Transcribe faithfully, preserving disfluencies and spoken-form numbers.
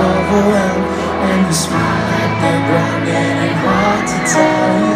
overwhelmed. When you smile at the ground, it ain't hard to tell.